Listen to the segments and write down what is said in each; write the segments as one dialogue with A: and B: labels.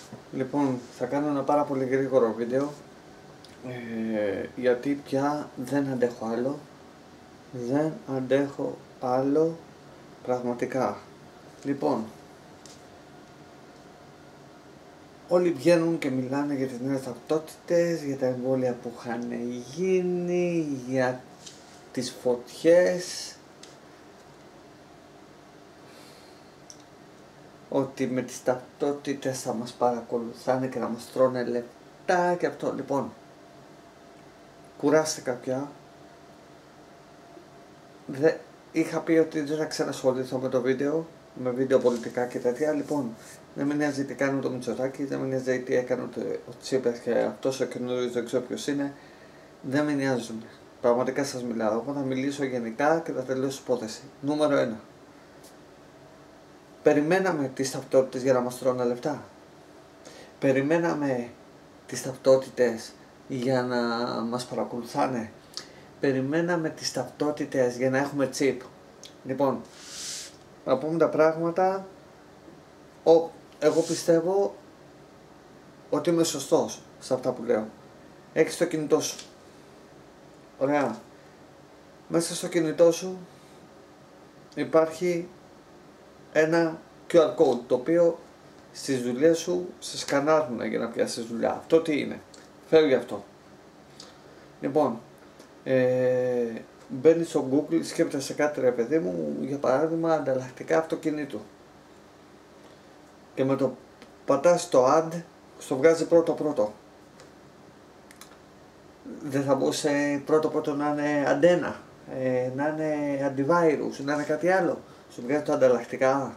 A: Λοιπόν, θα κάνω ένα πάρα πολύ γρήγορο βίντεο γιατί πια δεν αντέχω άλλο. Δεν αντέχω άλλο πραγματικά. Λοιπόν, όλοι βγαίνουν και μιλάνε για τις νέες ταυτότητες, για τα εμβόλια που είχαν γίνει, για τις φωτιές, ότι με τις ταυτότητες θα μας παρακολουθάνε και θα μας τρώνε λεπτά και αυτό. Λοιπόν, κουράστηκα πια. Είχα πει ότι δεν θα ξανασχοληθώ με το βίντεο, με βίντεο πολιτικά και τέτοια. Λοιπόν, δεν με νοιάζει τι κάνει το Μητσοτάκη, δεν με νοιάζει τι έκανε ο Τσίπρας και αυτός ο καινούριος δεν ξέρω ποιος είναι. Δεν με νοιάζουν. Πραγματικά σας μιλάω. Εγώ θα μιλήσω γενικά και θα τελειώσω υπόθεση. Νούμερο 1. Περιμέναμε τις ταυτότητες για να μας τρώνε λεφτά. Περιμέναμε τις ταυτότητες για να μας παρακολουθάνε. Περιμέναμε τις ταυτότητες για να έχουμε chip. Λοιπόν, να πούμε τα πράγματα. Εγώ πιστεύω ότι είμαι σωστός σε αυτά που λέω. Έχεις το κινητό σου. Ωραία. Μέσα στο κινητό σου υπάρχει ένα QR code το οποίο στις δουλειές σου σε σκανάρουν για να πιάσεις δουλειά. Αυτό τι είναι? Φεύγει αυτό. Λοιπόν, μπαίνεις στο Google, σκέφτεσαι κάτι ρε παιδί μου, για παράδειγμα ανταλλακτικά αυτοκινήτου. Και με το πατάς το ad, στο βγάζει πρώτο. Δεν θα μπορούσε πρώτο να είναι αντένα, να είναι antivirus, να είναι κάτι άλλο. Σου βγάζει το ανταλλακτικά.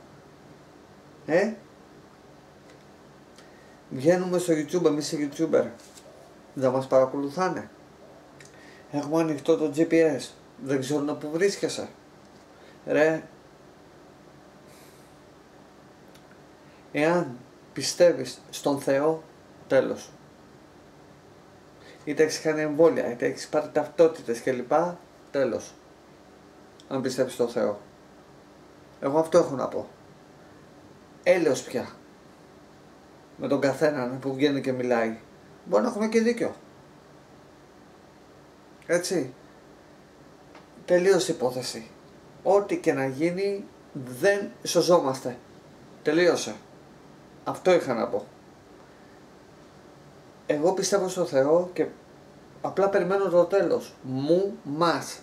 A: Βγαίνουμε στο YouTube, εμείς οι YouTuber. Δεν μας παρακολουθάνε. Έχουμε ανοιχτό το GPS. Δεν ξέρουν που βρίσκεσαι. Ρε. Εάν πιστεύεις στον Θεό, τέλος. Είτε έχεις κάνει εμβόλια, είτε έχεις πάρει ταυτότητες κλπ. Τέλος. Αν πιστεύεις στον Θεό. Εγώ αυτό έχω να πω. Έλεος πια. Με τον καθέναν που βγαίνει και μιλάει. Μπορεί να έχουμε και δίκιο. Έτσι. Τελείωσε η υπόθεση. Ό,τι και να γίνει δεν σωζόμαστε. Τελείωσε. Αυτό είχα να πω. Εγώ πιστεύω στο Θεό και απλά περιμένω το τέλος. Μας.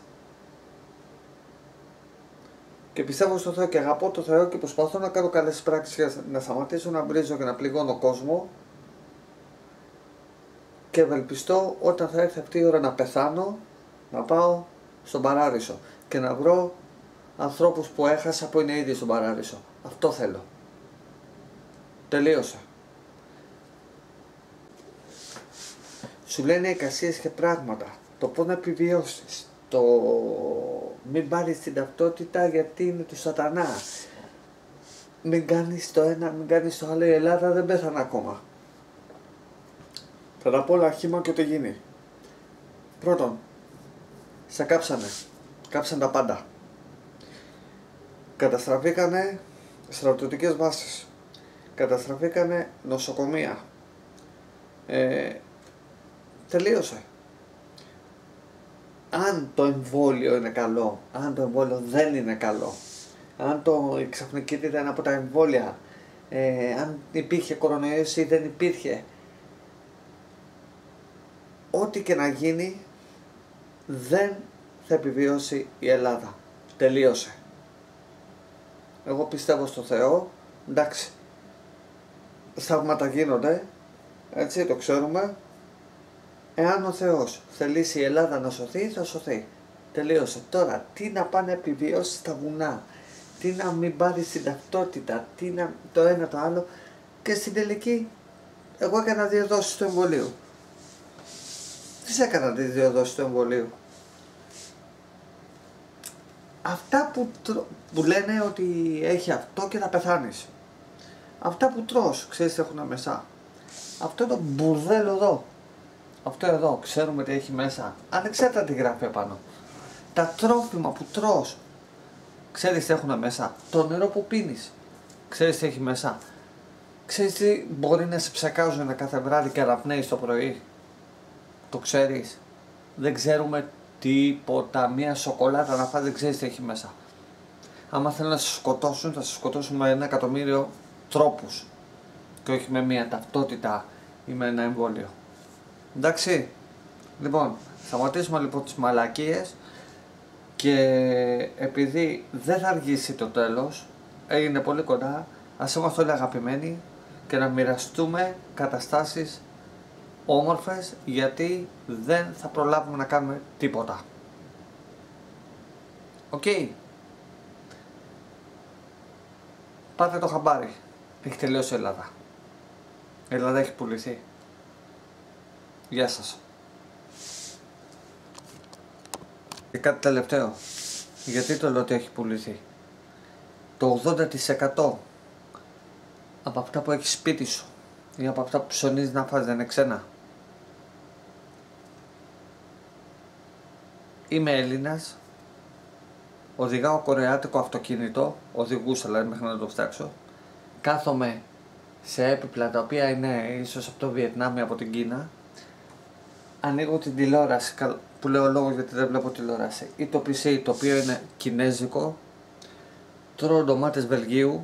A: Και πιστεύω στο Θεό και αγαπώ το Θεό και προσπαθώ να κάνω καλές πράξεις για να σταματήσω να βρίζω και να πληγώνω κόσμο. Και ευελπιστώ όταν θα έρθει αυτή η ώρα να πεθάνω, να πάω στον παράδεισο και να βρω ανθρώπους που έχασα που είναι ήδη στον παράδεισο. Αυτό θέλω. Τελείωσε. Σου λένε εικασίες και πράγματα. Το πώς να επιβιώσεις. Το μην πάρεις την ταυτότητα γιατί είναι του σατανά. Μην κάνεις το ένα, μην κάνεις το άλλο. Η Ελλάδα δεν πέθανε ακόμα. Θα τα πω όλα χύμα και ό,τι γίνει. Πρώτον, σε κάψανε. Κάψαν τα πάντα. Καταστραφήκανε στρατιωτικές βάσεις. Καταστραφήκανε νοσοκομεία. Τελείωσε. Αν το εμβόλιο είναι καλό, αν το εμβόλιο δεν είναι καλό, αν η ξαφνικότητα είναι από τα εμβόλια, αν υπήρχε κορονοϊός ή δεν υπήρχε, ό,τι και να γίνει δεν θα επιβιώσει η Ελλάδα. Τελείωσε. Εγώ πιστεύω στο Θεό, εντάξει, σταύματα γίνονται, έτσι το ξέρουμε. Εάν ο Θεός θελήσει η Ελλάδα να σωθεί, θα σωθεί. Τελείωσε. Τώρα, τι να πάνε επιβιώσει στα βουνά, τι να μην πάρει την ταυτότητα, τι να το ένα το άλλο. Και στην τελική, εγώ έκανα 2 δόσεις του εμβολίου. Τι έκανα τις 2 δόσεις του εμβολίου? Αυτά που λένε ότι έχει αυτό και θα πεθάνεις. Αυτά που τρως, ξέρεις τι έχουν μέσα. Αυτό το μπουρδέλο εδώ. Αυτό εδώ, ξέρουμε τι έχει μέσα. Ανεξάρτητα τι γράφει επάνω. Τα τρόφιμα που τρως, ξέρεις τι έχουν μέσα. Το νερό που πίνεις, ξέρεις τι έχει μέσα. Ξέρεις τι μπορεί να σε ψεκάζουν κάθε βράδυ και αναπνέεις το πρωί? Το ξέρεις? Δεν ξέρουμε τίποτα. Μία σοκολάτα να φας δεν ξέρεις τι έχει μέσα. Άμα θέλουν να σε σκοτώσουν, θα σε σκοτώσουν με 1.000.000 τρόπους και όχι με μία ταυτότητα ή με ένα εμβόλιο. Εντάξει? Λοιπόν, σταματήσουμε λοιπόν τις μαλακίες και επειδή δεν θα αργήσει το τέλος, έγινε πολύ κοντά, ας είμαστε όλοι αγαπημένοι και να μοιραστούμε καταστάσεις όμορφες, γιατί δεν θα προλάβουμε να κάνουμε τίποτα. Οκ. Πάτε το χαμπάρι. Έχει τελειώσει η Ελλάδα. Η Ελλάδα έχει πουληθεί. Γεια σας. Και κάτι τελευταίο. Γιατί το λέω ότι έχει πουληθεί? Το 80% από αυτά που έχεις σπίτι σου ή από αυτά που ψωνίζεις να φας δεν είναι ξένα. Είμαι Έλληνας, οδηγάω κορεάτικο αυτοκίνητο, οδηγούσα δηλαδή μέχρι να το φτιάξω. Κάθομαι σε έπιπλα τα οποία είναι ίσως από το Βιετνάμ ή από την Κίνα. Ανοίγω την τηλεόραση, που λέω λόγο γιατί δεν βλέπω τηλεόραση, ή το PC το οποίο είναι κινέζικο. Τρώω ντομάτες Βελγίου,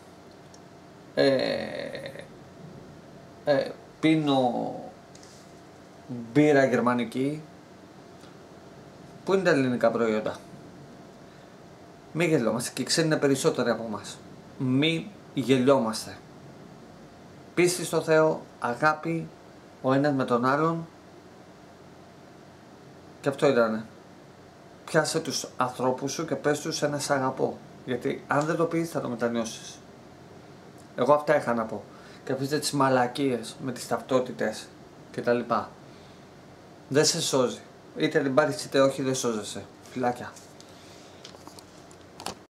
A: πίνω μπύρα γερμανική. Πού είναι τα ελληνικά προϊόντα? Μην γελιόμαστε, και οι ξένοι είναι περισσότεροι από εμάς. Μην γελιόμαστε. Πίστη στο Θεό, αγάπη ο ένας με τον άλλον, και αυτό ήτανε. Πιάσε τους ανθρώπους σου και πες τους ένα σ' αγαπώ, γιατί αν δεν το πεις θα το μετανιώσεις. Εγώ αυτά είχα να πω. Και αφήστε τις μαλακίες με τις ταυτότητες και τα λοιπά. Δεν σε σώζει. Είτε την πάρεις είτε όχι, δεν σώζεσαι. Φιλάκια.